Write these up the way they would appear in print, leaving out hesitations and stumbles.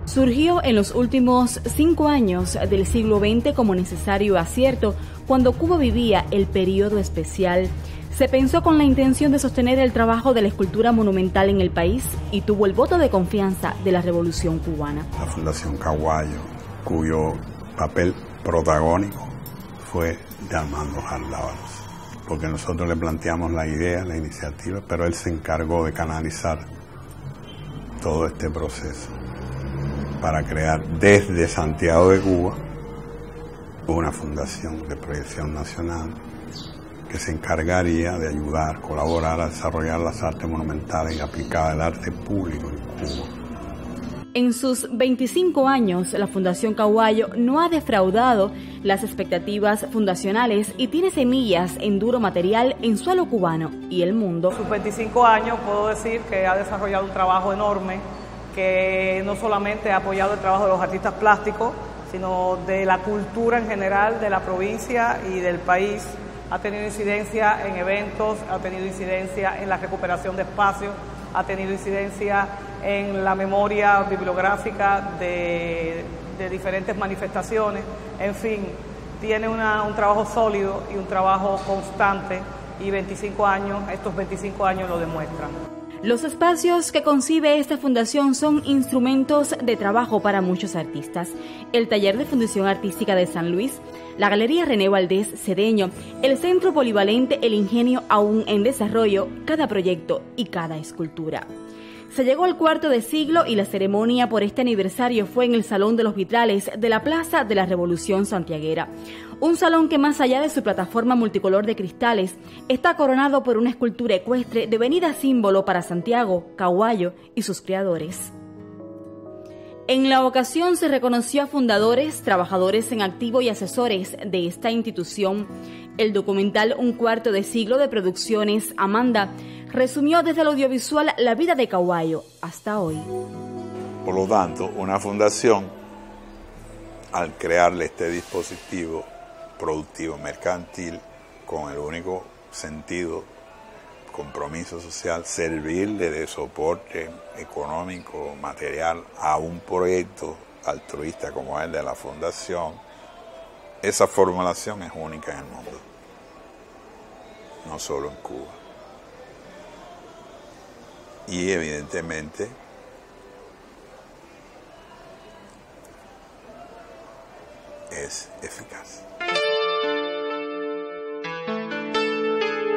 Surgió en los últimos 5 años del siglo XX como necesario acierto cuando Cuba vivía el periodo especial. Se pensó con la intención de sostener el trabajo de la escultura monumental en el país y tuvo el voto de confianza de la Revolución Cubana. La Fundación Caguayo, cuyo papel protagónico fue de Armando Harlábalos, porque nosotros le planteamos la idea, la iniciativa, pero él se encargó de canalizar todo este proceso para crear desde Santiago de Cuba una fundación de proyección nacional que se encargaría de ayudar, colaborar a desarrollar las artes monumentales y aplicar el arte público en Cuba. En sus 25 años, la Fundación Caguayo no ha defraudado las expectativas fundacionales y tiene semillas en duro material en suelo cubano y el mundo. En sus 25 años puedo decir que ha desarrollado un trabajo enorme, que no solamente ha apoyado el trabajo de los artistas plásticos, sino de la cultura en general de la provincia y del país. Ha tenido incidencia en eventos, ha tenido incidencia en la recuperación de espacios, ha tenido incidencia en la memoria bibliográfica de diferentes manifestaciones. En fin, tiene un trabajo sólido y un trabajo constante y estos 25 años lo demuestran. Los espacios que concibe esta fundación son instrumentos de trabajo para muchos artistas. El Taller de Fundición Artística de San Luis, la Galería René Valdés Cedeño, el Centro Polivalente El Ingenio aún en desarrollo, cada proyecto y cada escultura. Se llegó al cuarto de siglo y la ceremonia por este aniversario fue en el Salón de los Vitrales de la Plaza de la Revolución Santiaguera. Un salón que, más allá de su plataforma multicolor de cristales, está coronado por una escultura ecuestre devenida símbolo para Santiago, Caguayo y sus creadores. En la ocasión se reconoció a fundadores, trabajadores en activo y asesores de esta institución. El documental Un cuarto de siglo de Producciones Amanda resumió desde el audiovisual la vida de Caguayo hasta hoy. Por lo tanto, una fundación, al crearle este dispositivo productivo mercantil con el único sentido, compromiso social, servirle de soporte económico, material a un proyecto altruista como el de la fundación, esa formulación es única en el mundo, no solo en Cuba. Y evidentemente es eficaz.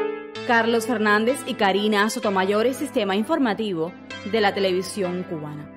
Carlos Fernández y Karina Sotomayor, Sistema Informativo de la Televisión Cubana.